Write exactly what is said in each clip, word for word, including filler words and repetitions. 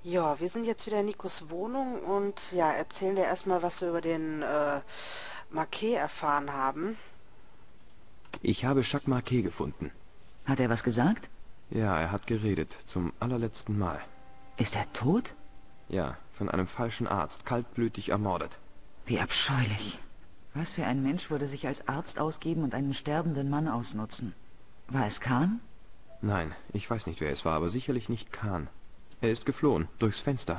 Ja, wir sind jetzt wieder in Nikos Wohnung und ja, erzählen dir erstmal, was wir über den äh, Marquet erfahren haben. Ich habe Jacques Marquet gefunden. Hat er was gesagt? Ja, er hat geredet, zum allerletzten Mal. Ist er tot? Ja, von einem falschen Arzt, kaltblütig ermordet. Wie abscheulich. Was für ein Mensch würde sich als Arzt ausgeben und einen sterbenden Mann ausnutzen? War es Kahn? Nein, ich weiß nicht, wer es war, aber sicherlich nicht Kahn. Er ist geflohen, durchs Fenster.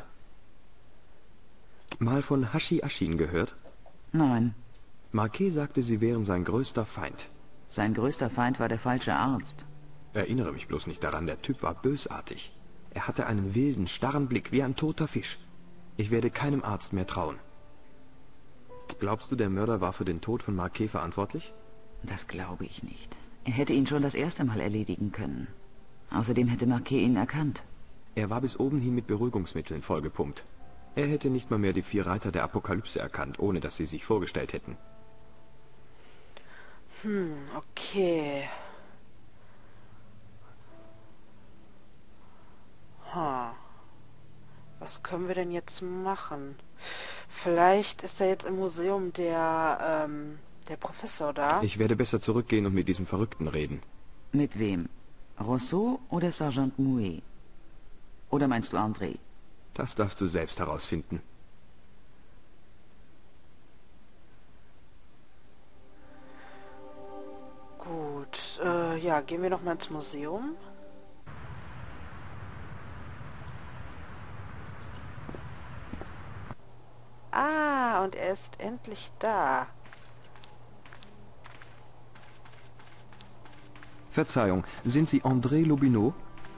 Mal von Hashi Ashin gehört? Nein. Marquet sagte, sie wären sein größter Feind. Sein größter Feind war der falsche Arzt. Erinnere mich bloß nicht daran, der Typ war bösartig. Er hatte einen wilden, starren Blick, wie ein toter Fisch. Ich werde keinem Arzt mehr trauen. Glaubst du, der Mörder war für den Tod von Marquet verantwortlich? Das glaube ich nicht. Er hätte ihn schon das erste Mal erledigen können. Außerdem hätte Marquet ihn erkannt. Er war bis oben hin mit Beruhigungsmitteln vollgepumpt. Er hätte nicht mal mehr die vier Reiter der Apokalypse erkannt, ohne dass sie sich vorgestellt hätten. Hm, okay. Ha. Was können wir denn jetzt machen? Vielleicht ist da jetzt im Museum der, ähm, der Professor da. Ich werde besser zurückgehen und mit diesem Verrückten reden. Mit wem? Rousseau oder Sergeant Mouet? Oder meinst du André? Das darfst du selbst herausfinden. Gut, äh, ja, gehen wir noch mal ins Museum. Ah, und er ist endlich da. Verzeihung, sind Sie André Lobineau?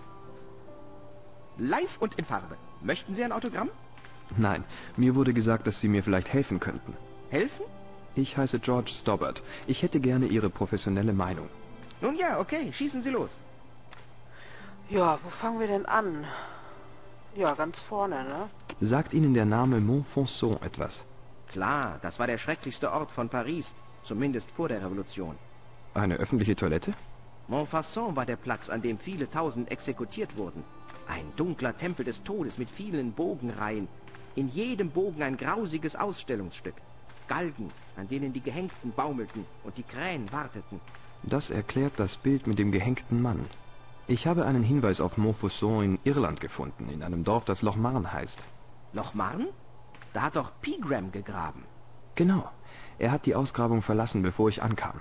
Live und in Farbe. Möchten Sie ein Autogramm? Nein, mir wurde gesagt, dass Sie mir vielleicht helfen könnten. Helfen? Ich heiße George Stobbart. Ich hätte gerne Ihre professionelle Meinung. Nun ja, okay, schießen Sie los. Ja, wo fangen wir denn an? Ja, ganz vorne, ne? Sagt Ihnen der Name Montfaucon etwas? Klar, das war der schrecklichste Ort von Paris, zumindest vor der Revolution. Eine öffentliche Toilette? Montfaucon war der Platz, an dem viele tausend exekutiert wurden. Ein dunkler Tempel des Todes mit vielen Bogenreihen. In jedem Bogen ein grausiges Ausstellungsstück. Galgen, an denen die Gehängten baumelten und die Krähen warteten. Das erklärt das Bild mit dem gehängten Mann. Ich habe einen Hinweis auf Montfaucon in Irland gefunden, in einem Dorf, das Loch Marne heißt. Loch Marne? Da hat doch Pegram gegraben. Genau. Er hat die Ausgrabung verlassen, bevor ich ankam.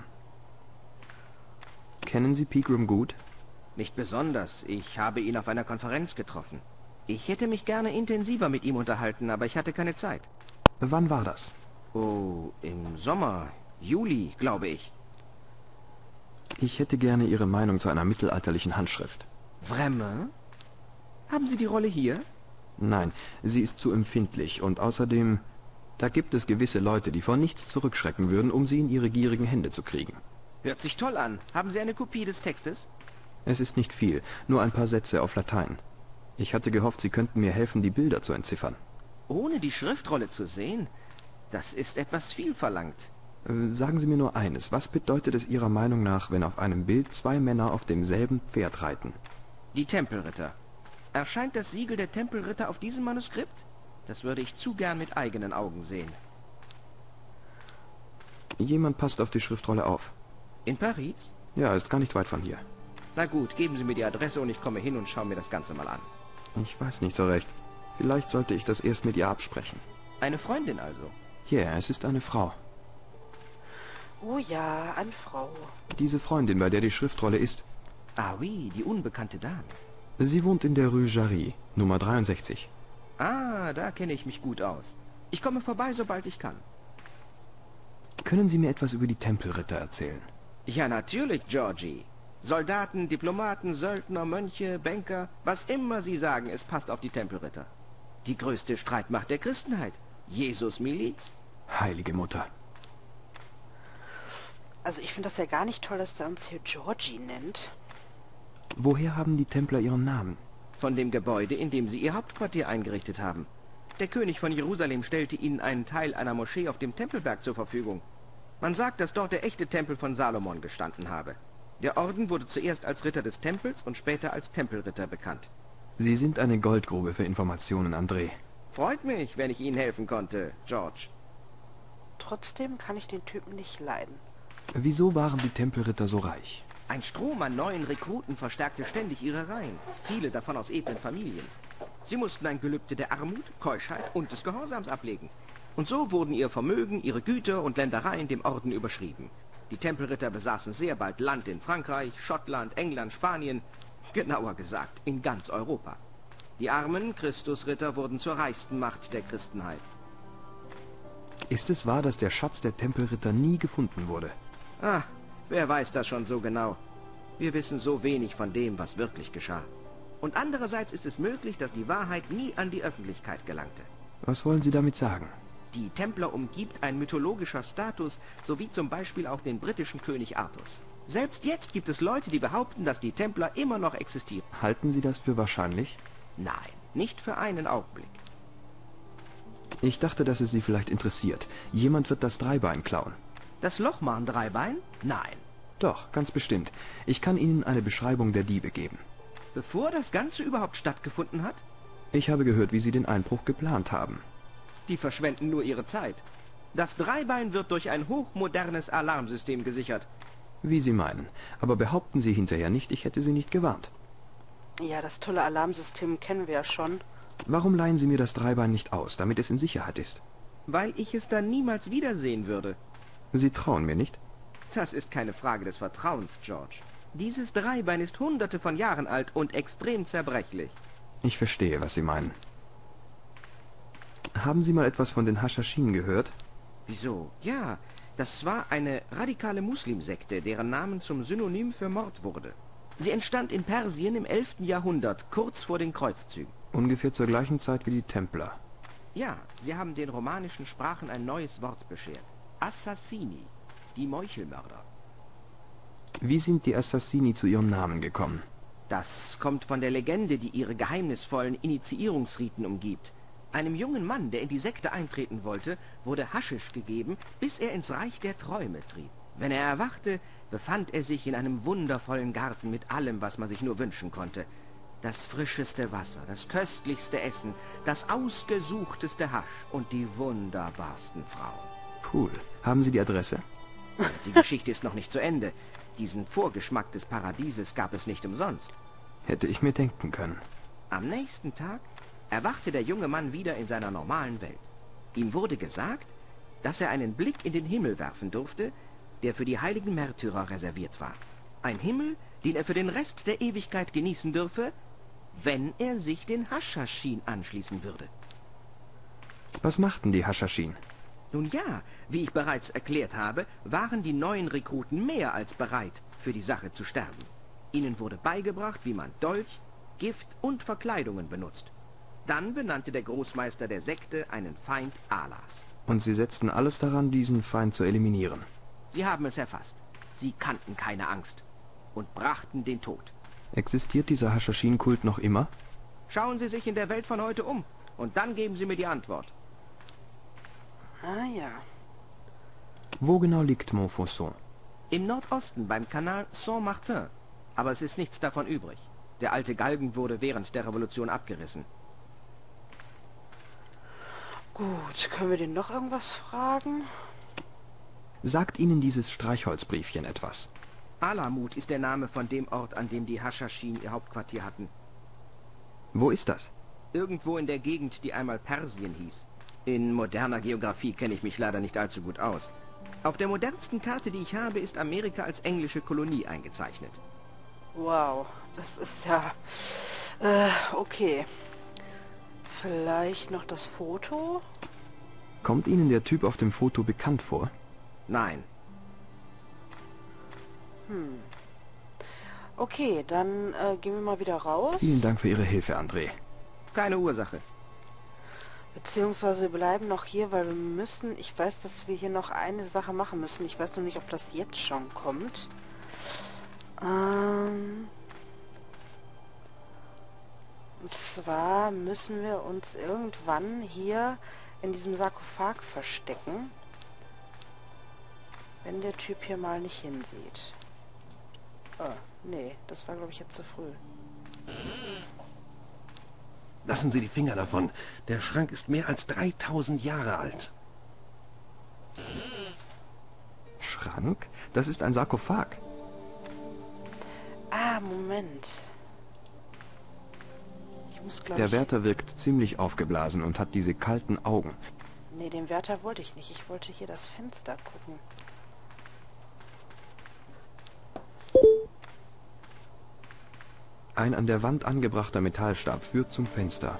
Kennen Sie Pegram gut? Nicht besonders. Ich habe ihn auf einer Konferenz getroffen. Ich hätte mich gerne intensiver mit ihm unterhalten, aber ich hatte keine Zeit. Wann war das? Oh, im Sommer. Juli, glaube ich. Ich hätte gerne Ihre Meinung zu einer mittelalterlichen Handschrift. Vraiment? Haben Sie die Rolle hier? Nein, sie ist zu empfindlich und außerdem, da gibt es gewisse Leute, die vor nichts zurückschrecken würden, um sie in ihre gierigen Hände zu kriegen. Hört sich toll an. Haben Sie eine Kopie des Textes? Es ist nicht viel, nur ein paar Sätze auf Latein. Ich hatte gehofft, Sie könnten mir helfen, die Bilder zu entziffern. Ohne die Schriftrolle zu sehen? Das ist etwas viel verlangt. Äh, sagen Sie mir nur eines, was bedeutet es Ihrer Meinung nach, wenn auf einem Bild zwei Männer auf demselben Pferd reiten? Die Tempelritter. Erscheint das Siegel der Tempelritter auf diesem Manuskript? Das würde ich zu gern mit eigenen Augen sehen. Jemand passt auf die Schriftrolle auf. In Paris? Ja, ist gar nicht weit von hier. Na gut, geben Sie mir die Adresse und ich komme hin und schaue mir das Ganze mal an. Ich weiß nicht so recht. Vielleicht sollte ich das erst mit ihr absprechen. Eine Freundin also? Ja, yeah, es ist eine Frau. Oh ja, eine Frau. Diese Freundin, bei der die Schriftrolle ist, Ah oui, die unbekannte Dame. sie wohnt in der Rue Jarry, Nummer dreiundsechzig. Ah, da kenne ich mich gut aus. Ich komme vorbei, sobald ich kann. Können Sie mir etwas über die Tempelritter erzählen? Ja, natürlich, Georgie. Soldaten, Diplomaten, Söldner, Mönche, Banker, was immer Sie sagen, es passt auf die Tempelritter. Die größte Streitmacht der Christenheit. Jesus Miliz. Heilige Mutter. Also ich finde das ja gar nicht toll, dass er uns hier Georgie nennt. Woher haben die Templer ihren Namen? Von dem Gebäude, in dem sie ihr Hauptquartier eingerichtet haben. Der König von Jerusalem stellte ihnen einen Teil einer Moschee auf dem Tempelberg zur Verfügung. Man sagt, dass dort der echte Tempel von Salomon gestanden habe. Der Orden wurde zuerst als Ritter des Tempels und später als Tempelritter bekannt. Sie sind eine Goldgrube für Informationen, André. Freut mich, wenn ich Ihnen helfen konnte, George. Trotzdem kann ich den Typen nicht leiden. Wieso waren die Tempelritter so reich? Ein Strom an neuen Rekruten verstärkte ständig ihre Reihen, viele davon aus edlen Familien. Sie mussten ein Gelübde der Armut, Keuschheit und des Gehorsams ablegen. Und so wurden ihr Vermögen, ihre Güter und Ländereien dem Orden überschrieben. Die Tempelritter besaßen sehr bald Land in Frankreich, Schottland, England, Spanien, genauer gesagt in ganz Europa. Die armen Christusritter wurden zur reichsten Macht der Christenheit. Ist es wahr, dass der Schatz der Tempelritter nie gefunden wurde? Ah, wer weiß das schon so genau? Wir wissen so wenig von dem, was wirklich geschah. Und andererseits ist es möglich, dass die Wahrheit nie an die Öffentlichkeit gelangte. Was wollen Sie damit sagen? Die Templer umgibt ein mythologischer Status, sowie zum Beispiel auch den britischen König Artus. Selbst jetzt gibt es Leute, die behaupten, dass die Templer immer noch existieren. Halten Sie das für wahrscheinlich? Nein, nicht für einen Augenblick. Ich dachte, dass es Sie vielleicht interessiert. Jemand wird das Dreibein klauen. Das Lochmarn-Dreibein? Nein. Doch, ganz bestimmt. Ich kann Ihnen eine Beschreibung der Diebe geben. Bevor das Ganze überhaupt stattgefunden hat? Ich habe gehört, wie Sie den Einbruch geplant haben. Die verschwenden nur ihre Zeit. Das Dreibein wird durch ein hochmodernes Alarmsystem gesichert. Wie Sie meinen. Aber behaupten Sie hinterher nicht, ich hätte Sie nicht gewarnt. Ja, das tolle Alarmsystem kennen wir ja schon. Warum leihen Sie mir das Dreibein nicht aus, damit es in Sicherheit ist? Weil ich es dann niemals wiedersehen würde. Sie trauen mir nicht? Das ist keine Frage des Vertrauens, George. Dieses Dreibein ist hunderte von Jahren alt und extrem zerbrechlich. Ich verstehe, was Sie meinen. Haben Sie mal etwas von den Haschaschin gehört? Wieso? Ja, das war eine radikale Muslimsekte, deren Namen zum Synonym für Mord wurde. Sie entstand in Persien im elften Jahrhundert, kurz vor den Kreuzzügen. Ungefähr zur gleichen Zeit wie die Templer. Ja, sie haben den romanischen Sprachen ein neues Wort beschert. Assassini, die Meuchelmörder. Wie sind die Assassini zu ihrem Namen gekommen? Das kommt von der Legende, die ihre geheimnisvollen Initiierungsriten umgibt. Einem jungen Mann, der in die Sekte eintreten wollte, wurde Haschisch gegeben, bis er ins Reich der Träume trieb. Wenn er erwachte, befand er sich in einem wundervollen Garten mit allem, was man sich nur wünschen konnte. Das frischeste Wasser, das köstlichste Essen, das ausgesuchteste Hasch und die wunderbarsten Frauen. Cool. Haben Sie die Adresse? Die Geschichte ist noch nicht zu Ende. Diesen Vorgeschmack des Paradieses gab es nicht umsonst. Hätte ich mir denken können. Am nächsten Tag erwachte der junge Mann wieder in seiner normalen Welt. Ihm wurde gesagt, dass er einen Blick in den Himmel werfen durfte, der für die heiligen Märtyrer reserviert war. Ein Himmel, den er für den Rest der Ewigkeit genießen dürfe, wenn er sich den Haschaschin anschließen würde. Was machten die Haschaschin? Nun ja, wie ich bereits erklärt habe, waren die neuen Rekruten mehr als bereit, für die Sache zu sterben. Ihnen wurde beigebracht, wie man Dolch, Gift und Verkleidungen benutzt. Dann benannte der Großmeister der Sekte einen Feind Allahs. Und sie setzten alles daran, diesen Feind zu eliminieren. Sie haben es erfasst. Sie kannten keine Angst und brachten den Tod. Existiert dieser Haschaschin-Kult noch immer? Schauen Sie sich in der Welt von heute um und dann geben Sie mir die Antwort. Ah ja. Wo genau liegt Montfaucon? Im Nordosten beim Kanal Saint-Martin. Aber es ist nichts davon übrig. Der alte Galgen wurde während der Revolution abgerissen. Gut, können wir den noch irgendwas fragen? Sagt Ihnen dieses Streichholzbriefchen etwas? Alamut ist der Name von dem Ort, an dem die Haschaschin ihr Hauptquartier hatten. Wo ist das? Irgendwo in der Gegend, die einmal Persien hieß. In moderner Geografie kenne ich mich leider nicht allzu gut aus. Auf der modernsten Karte, die ich habe, ist Amerika als englische Kolonie eingezeichnet. Wow, das ist ja... Äh, okay. Vielleicht noch das Foto? Kommt Ihnen der Typ auf dem Foto bekannt vor? Nein. Hm. Okay, dann äh, gehen wir mal wieder raus. Vielen Dank für Ihre Hilfe, André. Keine Ursache. Beziehungsweise wir bleiben noch hier, weil wir müssen... Ich weiß, dass wir hier noch eine Sache machen müssen. Ich weiß noch nicht, ob das jetzt schon kommt. Ähm... Und zwar müssen wir uns irgendwann hier in diesem Sarkophag verstecken. Wenn der Typ hier mal nicht hinsieht. Oh, nee, das war, glaube ich, jetzt zu früh. Lassen Sie die Finger davon. Der Schrank ist mehr als dreitausend Jahre alt. Schrank? Das ist ein Sarkophag. Ah, Moment. Ich muss, glaube Der ich... Wärter wirkt ziemlich aufgeblasen und hat diese kalten Augen. Nee, den Wärter wollte ich nicht. Ich wollte hier das Fenster gucken. Ein an der Wand angebrachter Metallstab führt zum Fenster.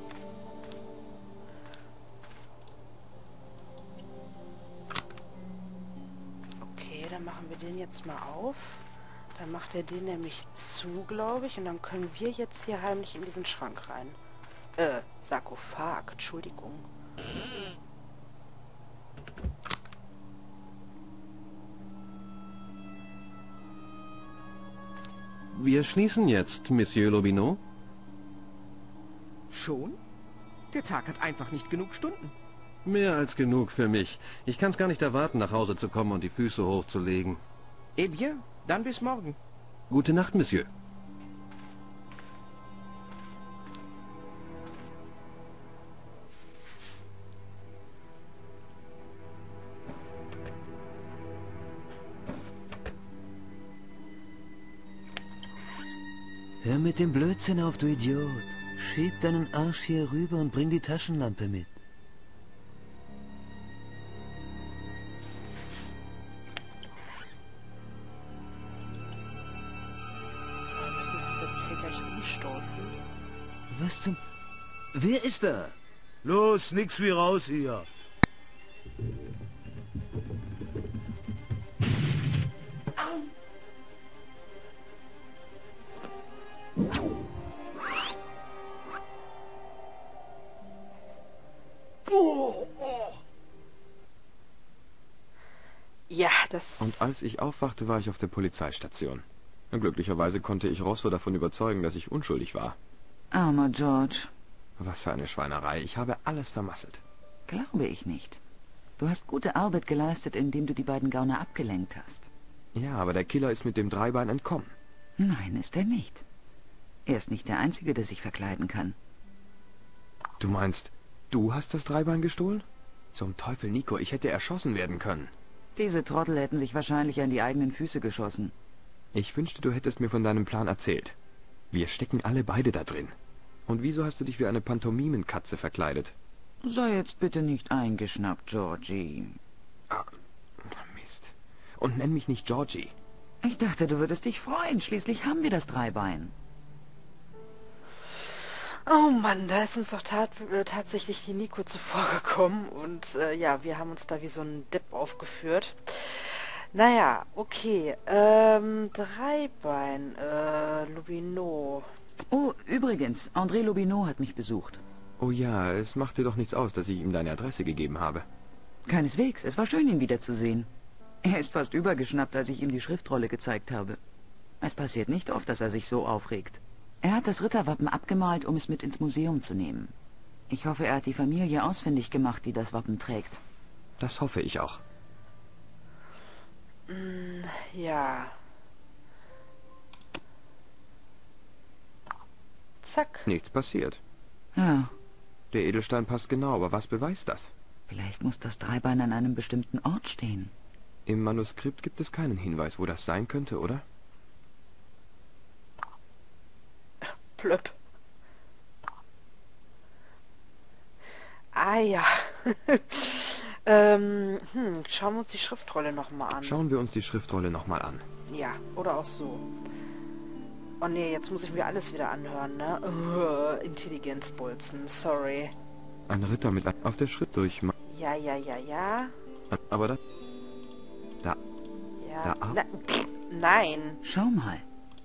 Okay, dann machen wir den jetzt mal auf. Dann macht er den nämlich zu, glaube ich. Und dann können wir jetzt hier heimlich in diesen Schrank rein. Äh, Sarkophag, Entschuldigung. Wir schließen jetzt, Monsieur Lobineau. Schon? Der Tag hat einfach nicht genug Stunden. Mehr als genug für mich. Ich kann es gar nicht erwarten, nach Hause zu kommen und die Füße hochzulegen. Eh bien, dann bis morgen. Gute Nacht, Monsieur. Hör mit dem Blödsinn auf, du Idiot. Schieb deinen Arsch hier rüber und bring die Taschenlampe mit. So, wir müssen das jetzt hier gleich umstoßen. Was zum... Wer ist da? Los, nix wie raus hier. Ja, das... Und als ich aufwachte, war ich auf der Polizeistation. Glücklicherweise konnte ich Rosso davon überzeugen, dass ich unschuldig war. Armer George. Was für eine Schweinerei. Ich habe alles vermasselt. Glaube ich nicht. Du hast gute Arbeit geleistet, indem du die beiden Gauner abgelenkt hast. Ja, aber der Killer ist mit dem Dreibein entkommen. Nein, ist er nicht. Er ist nicht der Einzige, der sich verkleiden kann. Du meinst, du hast das Dreibein gestohlen? Zum Teufel, Nico, ich hätte erschossen werden können. Diese Trottel hätten sich wahrscheinlich an die eigenen Füße geschossen. Ich wünschte, du hättest mir von deinem Plan erzählt. Wir stecken alle beide da drin. Und wieso hast du dich wie eine Pantomimenkatze verkleidet? Sei jetzt bitte nicht eingeschnappt, Georgie. Ah, Mist. Und nenn mich nicht Georgie. Ich dachte, du würdest dich freuen. Schließlich haben wir das Dreibein. Oh Mann, da ist uns doch tat äh, tatsächlich die Nico zuvorgekommen. Und äh, ja, wir haben uns da wie so ein Depp aufgeführt. Naja, okay. Ähm, Dreibein, äh, Lobineau. Oh, übrigens, André Lobineau hat mich besucht. Oh ja, es macht dir doch nichts aus, dass ich ihm deine Adresse gegeben habe. Keineswegs, es war schön, ihn wiederzusehen. Er ist fast übergeschnappt, als ich ihm die Schriftrolle gezeigt habe. Es passiert nicht oft, dass er sich so aufregt. Er hat das Ritterwappen abgemalt, um es mit ins Museum zu nehmen. Ich hoffe, er hat die Familie ausfindig gemacht, die das Wappen trägt. Das hoffe ich auch. Mm, ja. Zack. Nichts passiert. Ja, Der Edelstein passt genau, aber was beweist das? vielleicht muss das Dreibein an einem bestimmten Ort stehen. Im Manuskript gibt es keinen Hinweis, wo das sein könnte, oder? Plöpp. Ah ja. ähm, hm, schauen wir uns die Schriftrolle nochmal an. Schauen wir uns die Schriftrolle nochmal an. Ja, oder auch so. Oh nee, jetzt muss ich mir alles wieder anhören, ne? Uh, Intelligenzbolzen, sorry. Ein Ritter mit auf der Schritt durch. Ja, ja, ja, ja. Aber das... Da... Ja. Da ab. Na, pff, nein. Schau mal.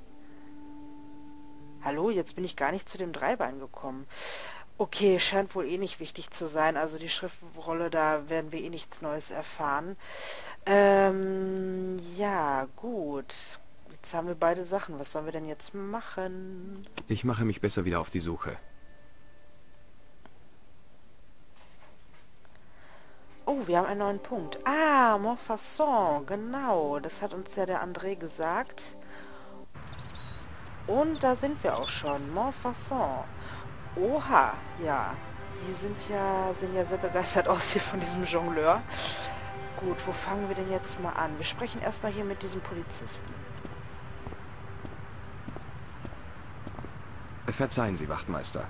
Hallo, jetzt bin ich gar nicht zu dem Dreibein gekommen. Okay, scheint wohl eh nicht wichtig zu sein. Also die Schriftrolle, da werden wir eh nichts Neues erfahren. Ähm, ja, gut. Jetzt haben wir beide Sachen. Was sollen wir denn jetzt machen? Ich mache mich besser wieder auf die Suche. Oh, wir haben einen neuen Punkt. Ah, Montfaucon, genau. Das hat uns ja der André gesagt. Und da sind wir auch schon. Montfaucon. Oha, ja. Die sind ja, sehen ja sehr begeistert aus hier von diesem Jongleur. Gut, wo fangen wir denn jetzt mal an? Wir sprechen erstmal hier mit diesem Polizisten. Verzeihen Sie, Wachtmeister.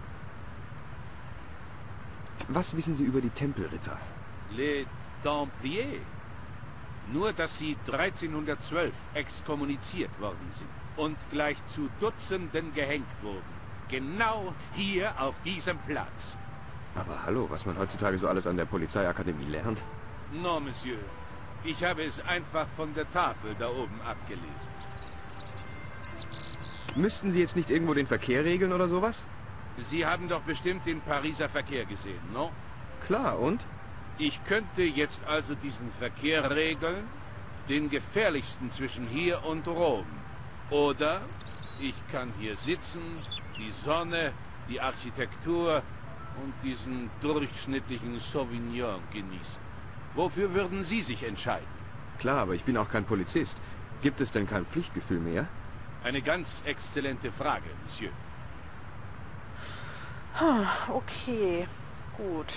Was wissen Sie über die Tempelritter? Les Templiers. Nur, dass sie dreizehnhundertzwölf exkommuniziert worden sind und gleich zu Dutzenden gehängt wurden. Genau hier auf diesem Platz. Aber hallo, was man heutzutage so alles an der Polizeiakademie lernt. Non, Monsieur. Ich habe es einfach von der Tafel da oben abgelesen. Müssten Sie jetzt nicht irgendwo den Verkehr regeln oder sowas? Sie haben doch bestimmt den Pariser Verkehr gesehen, no? Klar, und? Ich könnte jetzt also diesen Verkehr regeln, den gefährlichsten zwischen hier und Rom. Oder ich kann hier sitzen, die Sonne, die Architektur und diesen durchschnittlichen Sauvignon genießen. Wofür würden Sie sich entscheiden? Klar, aber ich bin auch kein Polizist. Gibt es denn kein Pflichtgefühl mehr? Eine ganz exzellente Frage, Monsieur. Okay, gut.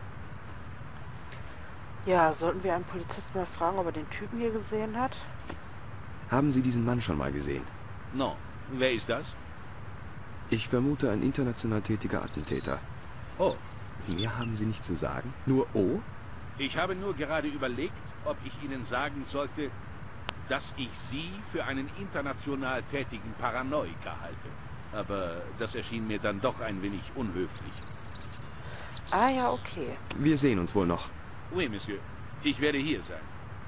Ja, sollten wir einen Polizisten mal fragen, ob er den Typen hier gesehen hat? Haben Sie diesen Mann schon mal gesehen? No. Wer ist das? Ich vermute ein international tätiger Attentäter. Oh, Mehr haben Sie nicht zu sagen? Nur O? ich habe nur gerade überlegt, ob ich Ihnen sagen sollte, dass ich Sie für einen international tätigen Paranoiker halte. Aber das erschien mir dann doch ein wenig unhöflich. Ah ja, okay. Wir sehen uns wohl noch. Oui, Monsieur. Ich werde hier sein.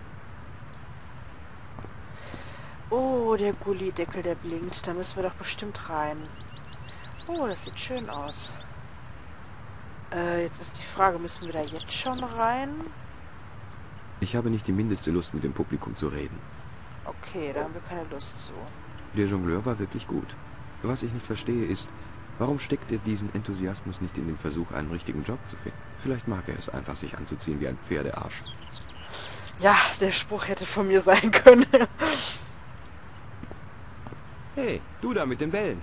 Oh, der Gullideckel, der blinkt. Da müssen wir doch bestimmt rein. Oh, das sieht schön aus. Äh, jetzt ist die Frage, müssen wir da jetzt schon rein? Ich habe nicht die mindeste Lust, mit dem Publikum zu reden. Okay, da haben wir keine Lust zu. Der Jongleur war wirklich gut. Was ich nicht verstehe ist, warum steckt er diesen Enthusiasmus nicht in den Versuch, einen richtigen Job zu finden? Vielleicht mag er es einfach, sich anzuziehen wie ein Pferdearsch. Ja, der Spruch hätte von mir sein können. Hey, du da mit den Bällen.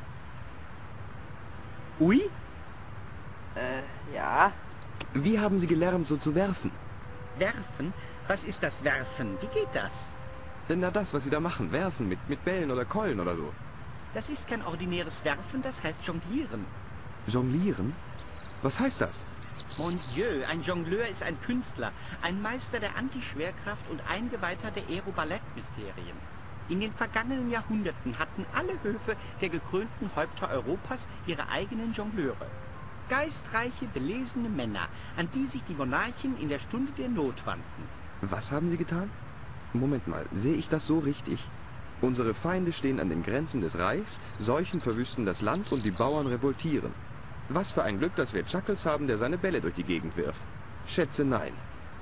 Ui? Äh, ja. Wie haben Sie gelernt, so zu werfen? Werfen? Was ist das Werfen? Wie geht das? Denn na das, was Sie da machen, werfen mit, mit Bällen oder Keulen oder so. Das ist kein ordinäres Werfen, das heißt Jonglieren. Jonglieren? Was heißt das? Mon Dieu, ein Jongleur ist ein Künstler, ein Meister der Antischwerkraft und Eingeweihter der Aeroballettmysterien. In den vergangenen Jahrhunderten hatten alle Höfe der gekrönten Häupter Europas ihre eigenen Jongleure. Geistreiche, belesene Männer, an die sich die Monarchen in der Stunde der Not wandten. Was haben Sie getan? Moment mal, sehe ich das so richtig? Unsere Feinde stehen an den Grenzen des Reichs, Seuchen verwüsten das Land und die Bauern revoltieren. Was für ein Glück, dass wir Chuckles haben, der seine Bälle durch die Gegend wirft. Schätze nein.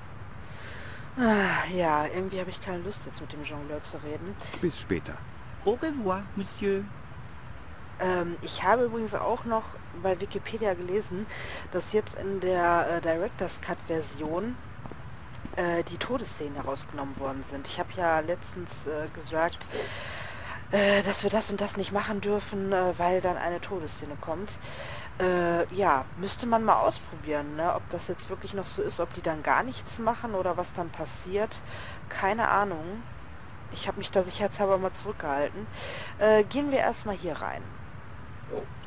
Ah, ja, irgendwie habe ich keine Lust, jetzt mit dem Jongleur zu reden. Bis später. Au revoir, Monsieur. Ähm, ich habe übrigens auch noch bei Wikipedia gelesen, dass jetzt in der äh, Director's Cut Version äh, die Todesszenen herausgenommen worden sind. Ich habe ja letztens äh, gesagt, äh, dass wir das und das nicht machen dürfen, äh, weil dann eine Todesszene kommt. Äh, ja, müsste man mal ausprobieren, ne? Ob das jetzt wirklich noch so ist, ob die dann gar nichts machen oder was dann passiert. Keine Ahnung. Ich habe mich da sicherheitshalber mal zurückgehalten. Äh, gehen wir erstmal hier rein. Oh.